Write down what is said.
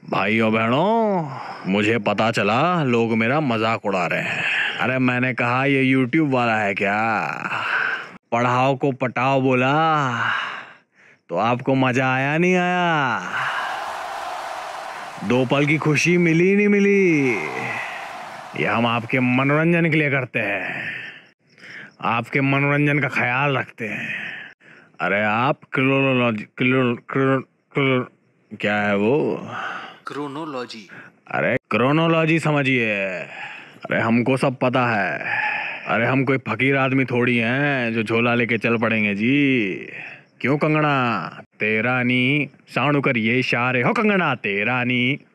भाइयों बहनों, मुझे पता चला लोग मेरा मजाक उड़ा रहे हैं। अरे मैंने कहा ये YouTube वाला है क्या? पढ़ाओ को पटाओ बोला तो आपको मजा आया नहीं आया? दो पल की खुशी मिली नहीं मिली? ये हम आपके मनोरंजन के लिए करते हैं, आपके मनोरंजन का ख्याल रखते हैं। अरे आप क्या है वो? क्रोनोलॉजी। अरे क्रोनोलॉजी समझिए। अरे हमको सब पता है। अरे हम कोई फकीर आदमी थोड़ी हैं जो झोला लेके चल पड़ेंगे जी। क्यों कंगना? तेरा नी साणु करिए इशारे हो कंगना, तेरा नी